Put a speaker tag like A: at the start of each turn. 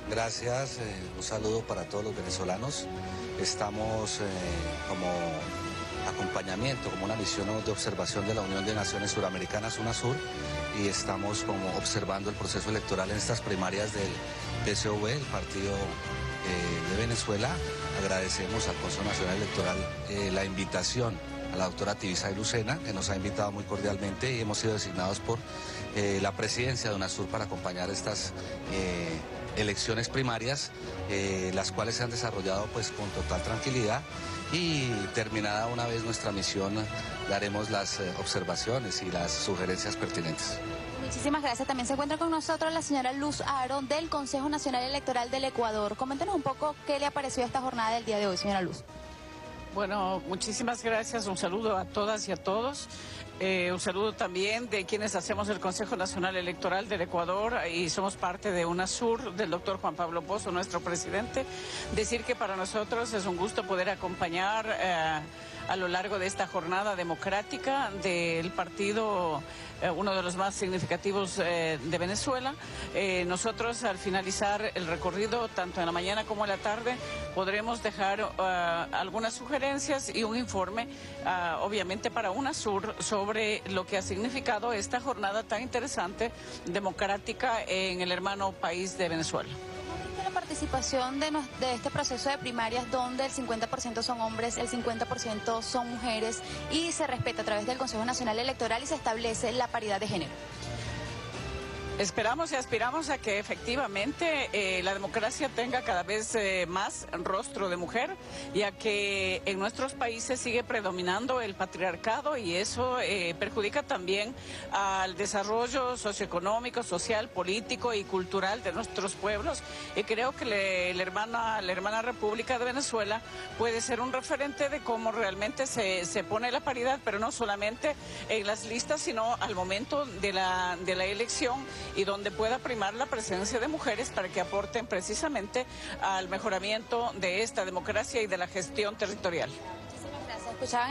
A: Gracias, un saludo para todos los venezolanos. Estamos como acompañamiento, como una misión de observación de la Unión de Naciones Suramericanas, UNASUR, y estamos como observando el proceso electoral en estas primarias del PSOV, el partido de Venezuela. Agradecemos al Consejo Nacional Electoral la invitación a la doctora Tibisay Lucena, que nos ha invitado muy cordialmente, y hemos sido designados por la presidencia de UNASUR para acompañar estas elecciones primarias, las cuales se han desarrollado pues con total tranquilidad, y terminada una vez nuestra misión daremos las observaciones y las sugerencias pertinentes.
B: Muchísimas gracias. También se encuentra con nosotros la señora Luz Aaron del Consejo Nacional Electoral del Ecuador. Coméntenos un poco qué le ha parecido esta jornada del día de hoy, señora Luz.
C: Bueno, muchísimas gracias. Un saludo a todas y a todos. Un saludo también de quienes hacemos el Consejo Nacional Electoral del Ecuador y somos parte de UNASUR, del doctor Juan Pablo Pozo, nuestro presidente. Decir que para nosotros es un gusto poder acompañar a lo largo de esta jornada democrática del partido, uno de los más significativos de Venezuela. Nosotros, al finalizar el recorrido, tanto en la mañana como en la tarde, podremos dejar algunas sugerencias y un informe, obviamente para UNASUR, sobre lo que ha significado esta jornada tan interesante, democrática, en el hermano país de Venezuela.
B: La participación de este proceso de primarias, donde el 50% son hombres, el 50% son mujeres, y se respeta a través del Consejo Nacional Electoral y se establece la paridad de género.
C: Esperamos y aspiramos a que efectivamente la democracia tenga cada vez más rostro de mujer, ya que en nuestros países sigue predominando el patriarcado, y eso perjudica también al desarrollo socioeconómico, social, político y cultural de nuestros pueblos. Y creo que la hermana República de Venezuela puede ser un referente de cómo realmente se pone la paridad, pero no solamente en las listas, sino al momento de la elección, y donde pueda primar la presencia de mujeres para que aporten precisamente al mejoramiento de esta democracia y de la gestión territorial.
B: Muchísimas gracias.